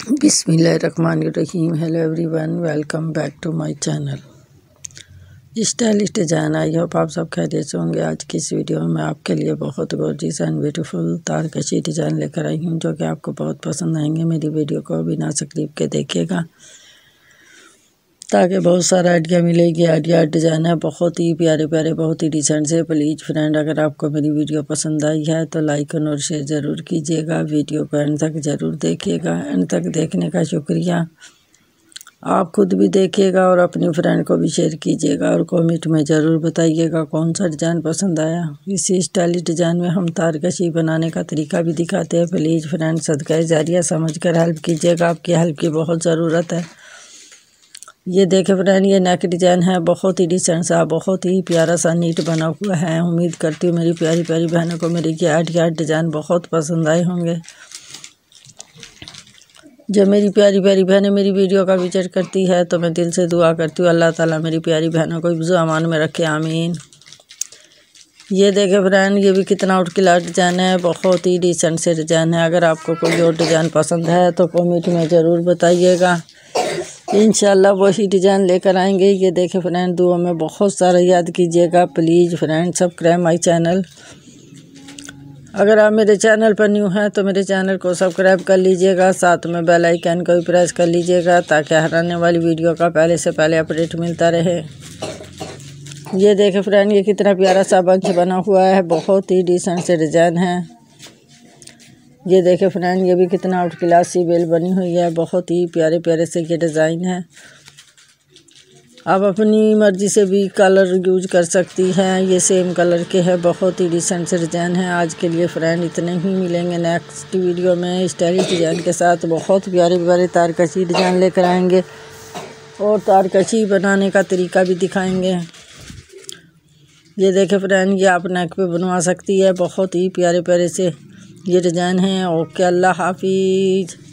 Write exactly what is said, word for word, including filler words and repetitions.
बिस्मिल्लाहिर्रहमानिर्रहीम। Hello everyone, welcome back to my channel stylish design. I hope आप सब खैरियत से होंगे। आज की इस वीडियो में मैं आपके लिए बहुत गॉर्जियस एंड ब्यूटीफुल तारकशी डिज़ाइन लेकर आई हूँ, जो कि आपको बहुत पसंद आएंगे। मेरी वीडियो को बिना स्किप के देखिएगा ताकि बहुत सारा आइडिया मिलेगी। आइडिया डिज़ाइन है बहुत ही प्यारे प्यारे, बहुत ही डिसेंट से। प्लीज़ फ्रेंड, अगर आपको मेरी वीडियो पसंद आई है तो लाइक और शेयर ज़रूर कीजिएगा। वीडियो को एंड तक ज़रूर देखिएगा। एंड तक देखने का शुक्रिया। आप खुद भी देखिएगा और अपनी फ्रेंड को भी शेयर कीजिएगा और कमेंट में ज़रूर बताइएगा कौन सा डिज़ाइन पसंद आया। इसी स्टाइलिश डिज़ाइन में हम तारकशी बनाने का तरीका भी दिखाते हैं। प्लीज़ फ्रेंड, सदका जारिया समझ कर हेल्प कीजिएगा। आपकी हेल्प की बहुत ज़रूरत है। ये देखे फ्रेंड, ये नेक डिज़ाइन है बहुत ही डिसेंट सा, बहुत ही प्यारा सा नीट बना हुआ है। उम्मीद करती हूँ मेरी प्यारी प्यारी बहनों को मेरी ये आइडिया डिज़ाइन बहुत पसंद आए होंगे। जब मेरी प्यारी प्यारी बहनें मेरी वीडियो का विजिट करती है तो मैं दिल से दुआ करती हूँ अल्लाह ताला मेरी प्यारी बहनों को हिफ्ज़ अमान में रखे, आमीन। ये देखे फ्रेंड, ये भी कितना आउट क्लास डिज़ाइन है, बहुत ही डिसेंट से डिज़ाइन है। अगर आपको कोई और डिज़ाइन पसंद है तो कमेंट में ज़रूर बताइएगा, इंशाल्लाह वही डिज़ाइन लेकर आएंगे। ये देखे फ्रेंड, दुआ में बहुत सारा याद कीजिएगा। Please friend, subscribe my channel. अगर आप मेरे चैनल पर न्यू हैं तो मेरे चैनल को सब्सक्राइब कर लीजिएगा, साथ में बेल आइकन को भी प्रेस कर लीजिएगा ताकि हर आने वाली वीडियो का पहले से पहले अपडेट मिलता रहे। ये देखे फ्रेंड, ये कितना प्यारा सा बंच बना हुआ है, बहुत ही डिसेंट से डिज़ाइन है। ये देखे फ्रेंड, ये भी कितना आउट क्लास सी बेल बनी हुई है, बहुत ही प्यारे प्यारे से ये डिज़ाइन है। आप अपनी मर्ज़ी से भी कलर यूज कर सकती हैं। ये सेम कलर के हैं, बहुत ही डिसेंट से डिज़ाइन है। आज के लिए फ्रेंड इतने ही, मिलेंगे नेक्स्ट वीडियो में स्टाइलिश डिज़ाइन के साथ। बहुत प्यारे प्यारे तारकशी डिज़ाइन लेकर आएंगे और तारकशी बनाने का तरीका भी दिखाएंगे। ये देखे फ्रेंड, ये आप नेक पे बनवा सकती है, बहुत ही प्यारे प्यारे से ये डिज़ाइन है। ओके, अल्लाह हाफिज़।